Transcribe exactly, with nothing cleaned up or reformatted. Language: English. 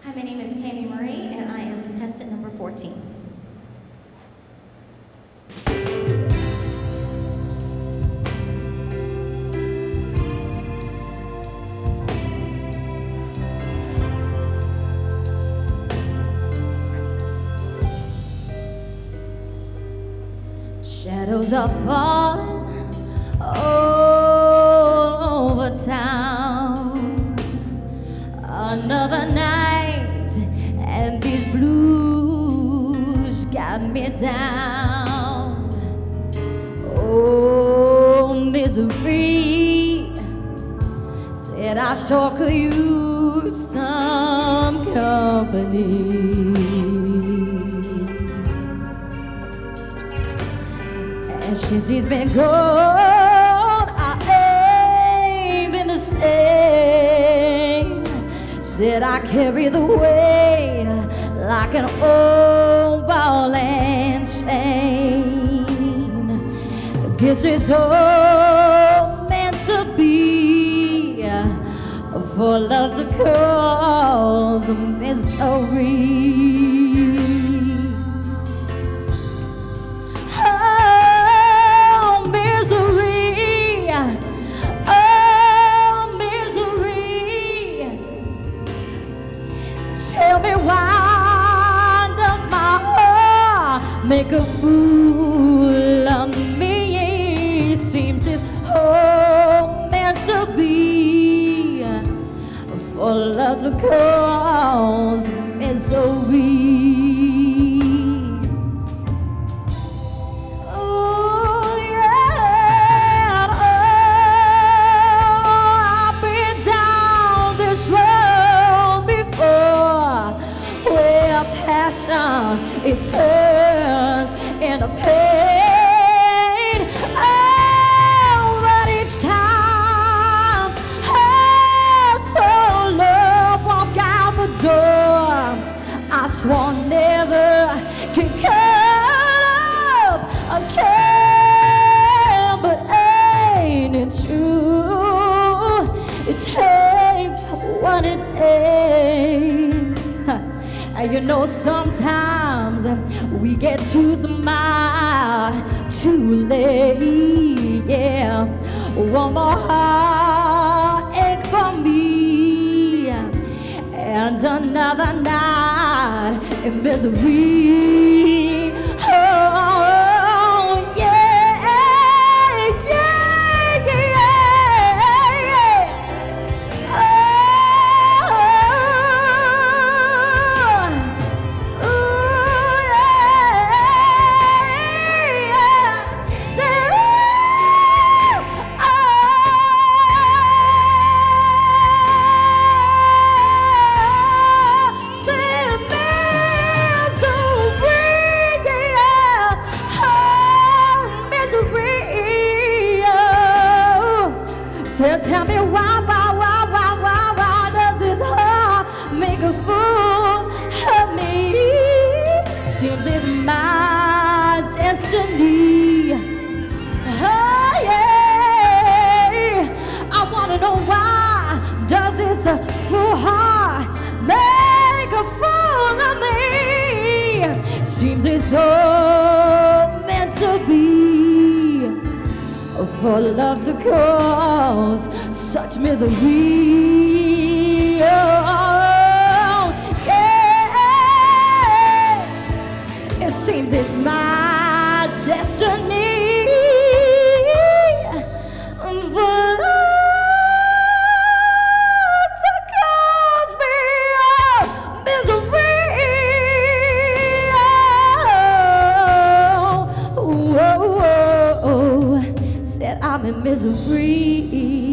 Hi, my name is Tami Marie, and I am contestant number fourteen. Shadows are falling all over town. Another night and these blues got me down. Oh, misery, said I sure could use some company. And since he's been gone, I ain't been the same. Said I carry the weight like an old ball and chain. Guess it's all meant to be, for love to cause misery. Tell me, why does my heart make a fool of me? Seems it's all meant to be, for love to cause misery. Oh yeah, oh, I've been down this road before, where passion, it turns into pain. Oh, but each time I saw love walk out the door, I swore never can cut up again. But ain't it true? It takes what it takes. And you know, sometimes we get too smart too late. Yeah, one more heartache for me, and another night in misery. Oh, yeah, yeah, yeah. Oh, so tell me, why, why, why, why, why, why does this heart make a fool of me? Seems it's my destiny. Oh yeah, I wanna know, why does this fool heart make a fool of me? Seems it's all meant to be, for love to cause such misery. Oh, yeah. It seems it's my destiny, for love to cause me misery. Oh, oh, oh, oh. Said I'm in misery.